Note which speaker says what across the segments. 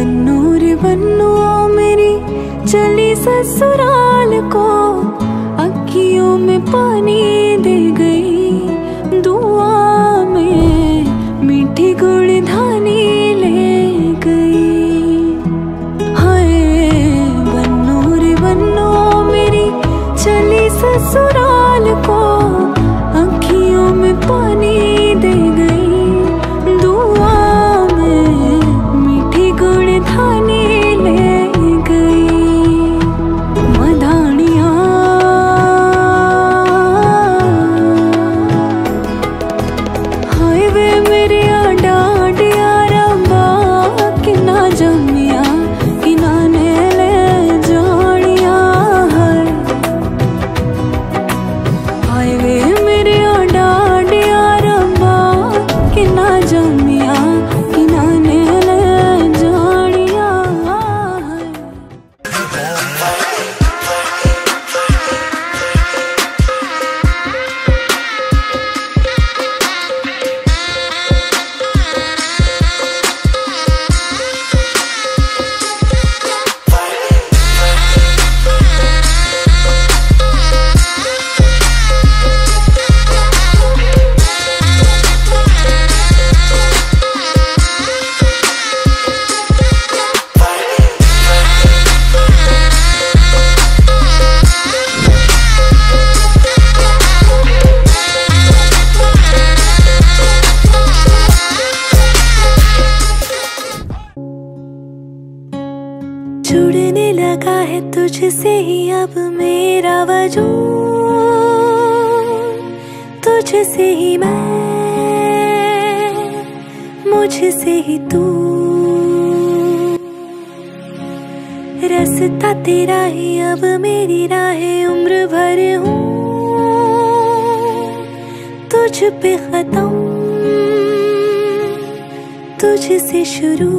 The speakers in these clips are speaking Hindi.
Speaker 1: बन्नू रे बन्नू ओ मेरी चली ससुराल को, अखियों में पानी दे गई, दुआ में मीठी गुड़धानी ले गई। हाय बन्नू रे बन्नू ओ मेरी चली ससुराल को, अखियों में पानी दे गई, दुआ में मीठी गुड़धानी ले गई। मधानिया हाय वे मेरे डांडिया रंबा कि ना जमिया कि ना ने ले जानिया। हाय वे मेरे डांडिया रंबा कि ना जमिया कि ना ने ले जानिया। जुड़ने लगा है तुझसे ही अब मेरा वजूद, तुझसे ही मैं, मुझसे ही तू। रास्ता तेरा ही अब मेरी राहें उम्र भर हूँ, तुझ पे खत्म तुझसे शुरू।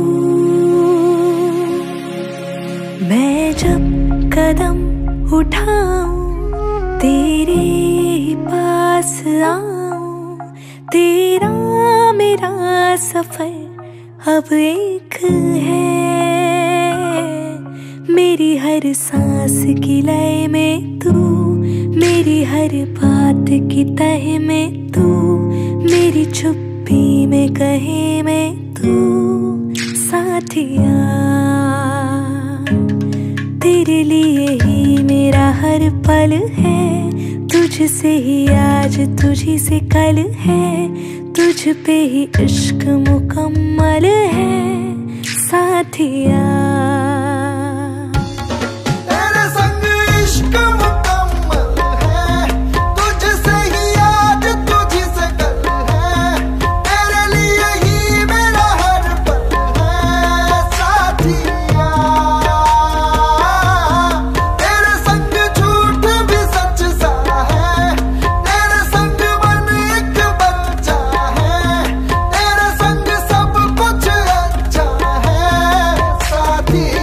Speaker 1: मैं जब कदम उठाऊं तेरे पास आऊं, तेरा मेरा सफर अब एक है। मेरी हर सांस की लय में तू, मेरी हर बात की तह में तू, मेरी चुप्पी में कहे में तू। साथिया तेरे लिए ही मेरा हर पल है, तुझसे ही आज तुझी से कल है, तुझ पे ही इश्क मुकम्मल है। साथिया
Speaker 2: तेरे संग इश्क मुकम्मल है, तुझसे ही आज तुझी से कल है, तेरे लिए ही मेरा हर पल है। साथिया तेरे संग झूठ भी सच सा है, तेरे संग मन एक बच्चा है, तेरे संग सब कुछ अच्छा है। साथिया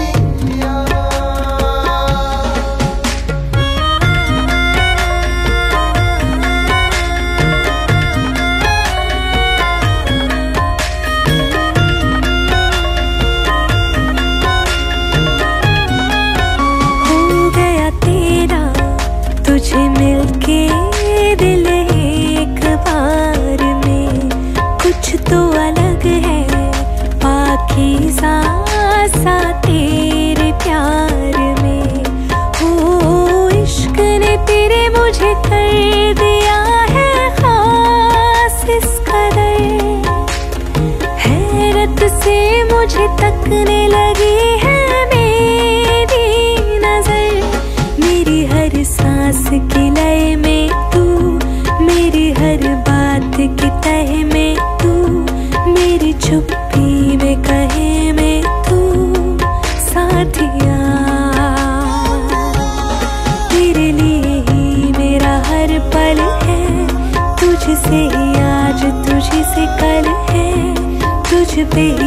Speaker 1: हो गया तेरा तुझे मिलके दिल एक बार में, कुछ तो अलग है पाकीज़ा सा तेरे प्यार में। हो इश्क ने तेरे मुझे कर दिया है खास इस कदर, हैरत से मुझे तकने लगी है मेरी नजर। मेरी हर सांस की लय में तू, मेरी हर बात की तह में तू, मेरी चुप्पी में कहे में तू। साथिया तेरे लिए ही मेरा हर पल है, तुझसे ही आज तुझी से कल है, तुझ पे ही